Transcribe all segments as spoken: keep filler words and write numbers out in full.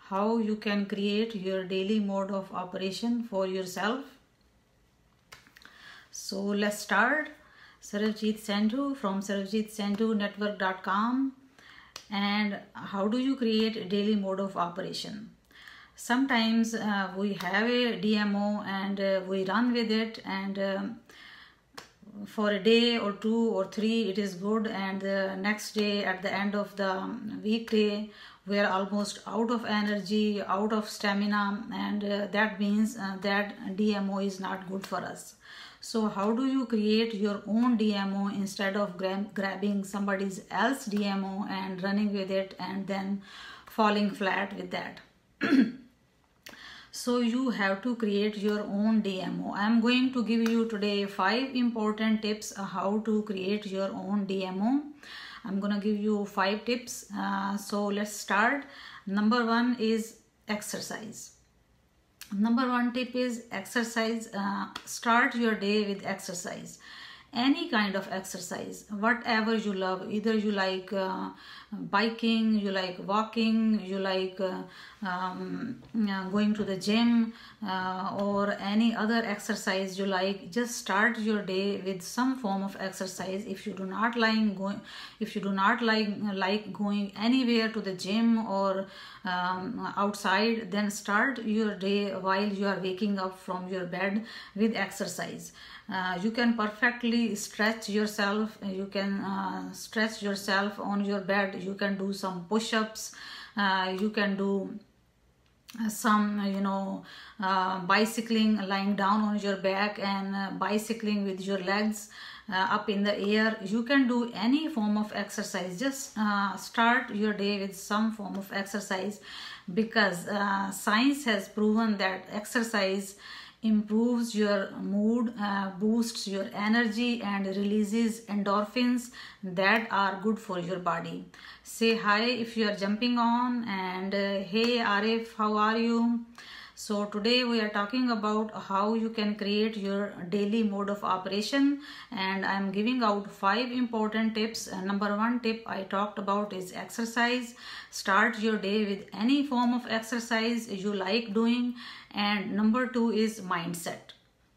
how you can create your daily mode of operation for yourself. So let's start. Sarabjit Sandhu from sarabjit sandhu network dot com. And how do you create a daily mode of operation? Sometimes uh, we have a D M O and uh, we run with it, and um, for a day or two or three it is good, and the next day at the end of the weekday we are almost out of energy, out of stamina, and uh, that means uh, that D M O is not good for us. So how do you create your own D M O instead of gra- grabbing somebody else's D M O and running with it and then falling flat with that? So you have to create your own D M O. I am going to give you today five important tips how to create your own D M O. I'm gonna give you five tips. Uh, so let's start. Number one is exercise. Number one tip is exercise. Uh, start your day with exercise. Any kind of exercise, whatever you love. Either you like uh, biking, you like walking, you like uh, um, uh, going to the gym, uh, or any other exercise you like. Just start your day with some form of exercise. If you do not like going, if you do not like like going anywhere to the gym or um, outside, then start your day while you are waking up from your bed with exercise. Uh, you can perfectly stretch yourself. You can uh, stretch yourself on your bed. You can do some push-ups. Uh, you can do some, you know, uh, bicycling, lying down on your back and uh, bicycling with your legs uh, up in the air. You can do any form of exercise. Just uh, start your day with some form of exercise, because uh, science has proven that exercise improves your mood, uh, boosts your energy, and releases endorphins that are good for your body. Say hi if you are jumping on, and uh, hey Arif, how are you? So today we are talking about how you can create your daily mode of operation, and I am giving out five important tips. Uh, number one tip I talked about is exercise. Start your day with any form of exercise you like doing. And number two is mindset.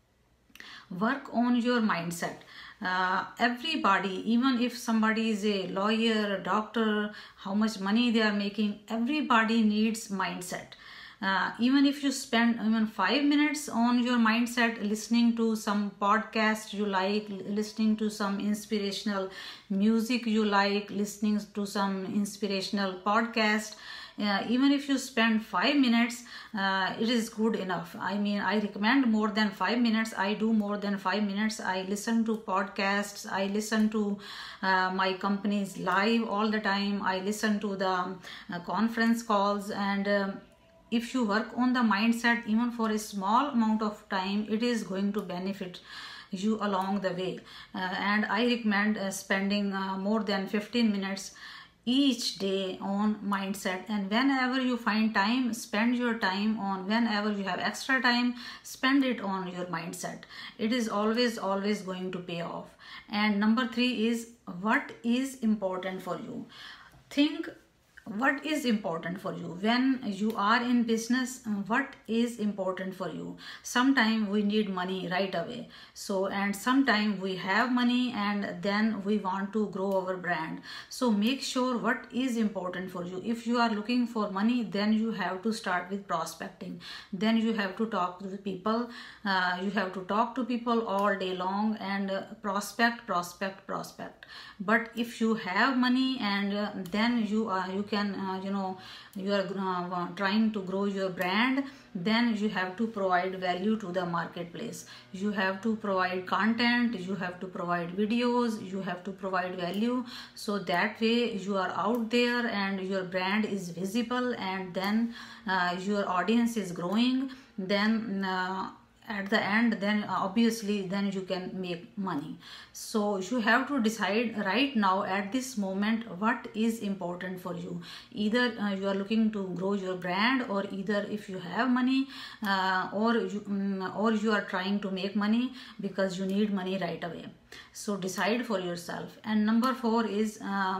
Work on your mindset. Uh, everybody, even if somebody is a lawyer, a doctor, how much money they are making, everybody needs mindset. Uh, even if you spend even five minutes on your mindset, listening to some podcast you like, listening to some inspirational music you like, listening to some inspirational podcast, uh, even if you spend five minutes, uh, it is good enough. I mean, I recommend more than five minutes. I do more than five minutes. I listen to podcasts. I listen to uh, my company's live all the time. I listen to the uh, conference calls, and um, if you work on the mindset even for a small amount of time, it is going to benefit you along the way. Uh, and I recommend uh, spending uh, more than fifteen minutes each day on mindset. And whenever you find time, spend your time on, whenever you have extra time, spend it on your mindset. It is always always going to pay off. And number three is, what is important for you. Think what is important for you when you are in business. What is important for you? Sometimes we need money right away, so and sometimes we have money and then we want to grow our brand. So make sure what is important for you. If you are looking for money, then you have to start with prospecting. Then you have to talk to the people. Uh, you have to talk to people all day long and uh, prospect prospect prospect. But if you have money and uh, then you are you can uh, you know you are uh, trying to grow your brand, then you have to provide value to the marketplace. You have to provide content, you have to provide videos, you have to provide value, so that way you are out there and your brand is visible, and then uh, your audience is growing. Then uh, at the end, then obviously then you can make money. So you have to decide right now at this moment what is important for you. Either uh, you are looking to grow your brand, or either if you have money, uh, or you um, or you are trying to make money because you need money right away. So decide for yourself. And number four is um,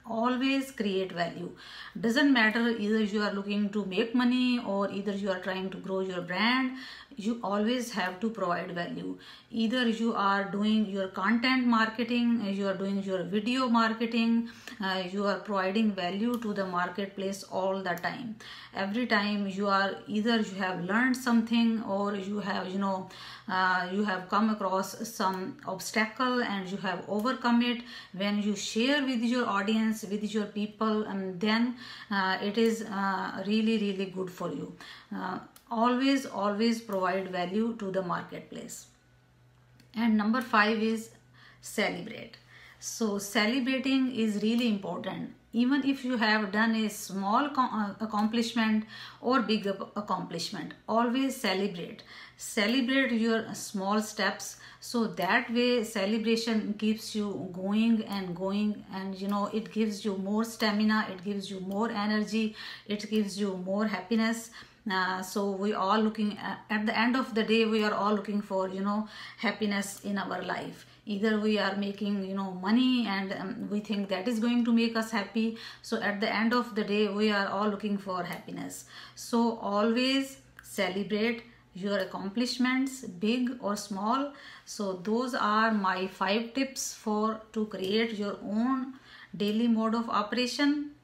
always create value. Doesn't matter either you are looking to make money or either you are trying to grow your brand, you always have to provide value. Either you are doing your content marketing, you are doing your video marketing, uh, you are providing value to the marketplace all the time. Every time you are either you have learned something or you have you know uh, you have come across some obstacle and you have overcome it. When you share with your audience, with your people, and then uh, it is uh, really really good for you. Uh, always always provide value to the marketplace. And number five is celebrate. So celebrating is really important. Even if you have done a small accomplishment or big accomplishment, always celebrate. Celebrate your small steps, so that way celebration keeps you going and going, and you know it gives you more stamina, it gives you more energy, it gives you more happiness. Uh, so we all looking at, at the end of the day, we are all looking for you know happiness in our life. Either we are making you know money and um, we think that is going to make us happy. So at the end of the day, we are all looking for happiness. So always celebrate your accomplishments, big or small. So those are my five tips for to create your own daily mode of operation.